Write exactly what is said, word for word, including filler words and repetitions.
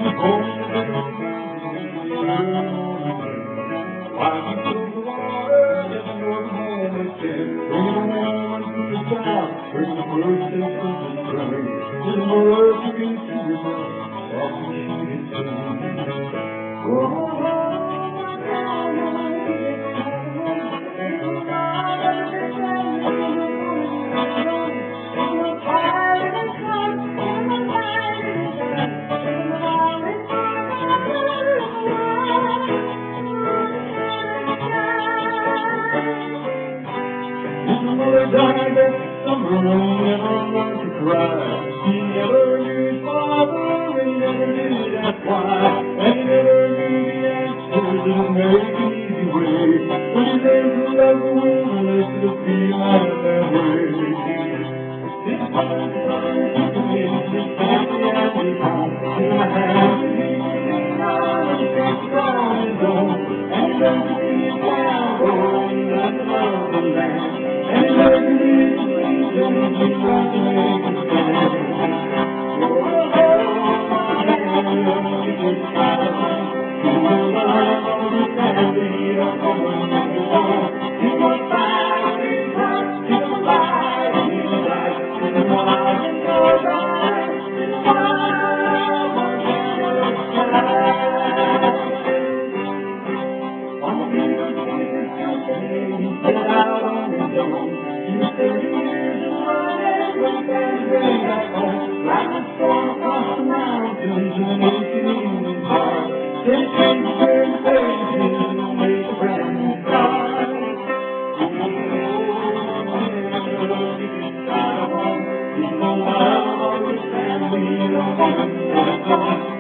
Mother died that summer, never learned to cry. He never knew his father, and never did ask why. And he never knew the answers in American easy way. When he learned to love the wilderness, to feel like that way. His father took him in, his family and his home. In my hands, he was on and fixed on his own. And he learned to be a cowboy, and learned to love the land. And he learned to be a Christian, and he tried to make a stand. Oh, my land, he was proud. He was alive on his family, up on the wall. He was fine in his heart, he was alive in his life. He was alive in his life. On the beach of Jesus, he set out on his own. He was thirty years of life when he found his way back home. Like a storm across the mountains in an ancient England heart. Then he came to turn the pages and make a brand new start. Oh, he gets out of home. He's no love of his family, no woman, no son.